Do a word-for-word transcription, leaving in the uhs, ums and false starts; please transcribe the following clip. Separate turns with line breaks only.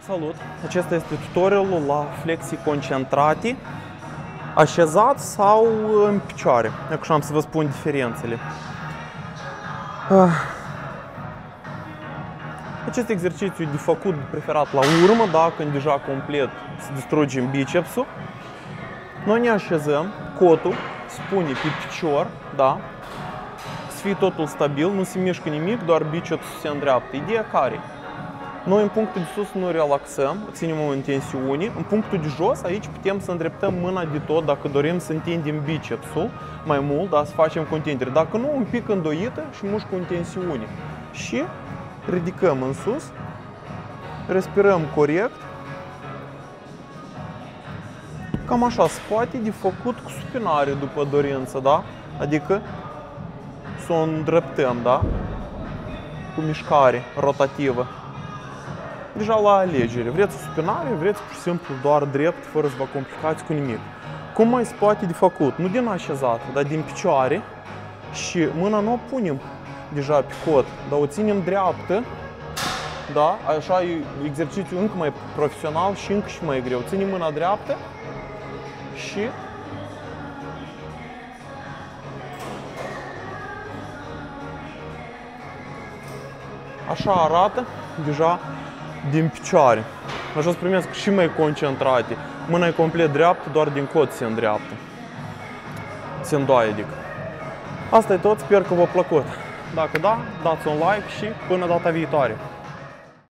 Salut! Acesta este tutorialul la flexii concentrate, așezat sau în picioare. Acum am să vă spun diferențele. Acest exercițiu e de făcut preferat la urmă, da, când deja complet se distrugem bicepsul. Noi ne așezăm, cotul se pune pe picior, da, să fie totul stabil, nu se mișcă nimic, doar bicepsul se îndreaptă. Ideea care? Noi în punctul de sus nu relaxăm, ținem o tensiune. În punctul de jos, aici putem să îndreptăm mâna de tot dacă dorim să întindem bicepsul mai mult, da, să facem cu întindere. Dacă nu, un pic îndoită și mușcă în tensiune. Și ridicăm în sus, respirăm corect. Cam așa se poate de făcut cu supinare după dorință, da? Adică să o îndreptăm, da? Cu mișcare rotativă. Deja la alegere. Vreți supinare, vreți pur și simplu doar drept, fără să vă complicați cu nimic. Cum mai se poate de făcut? Nu din așezat, dar din picioare. Și mâna nu o punem deja pe cot, dar o ținem dreaptă. Da? Așa e exercițiul încă mai profesional și încă și mai greu. Ținem mâna dreaptă și așa arată deja din picioare. Așa se primesc și mai concentrate. Mâna e complet dreaptă, doar din cot se îndreaptă. Se îndoaie, adică. Asta e tot, sper că v-a plăcut. Dacă da, dați un like și până data viitoare.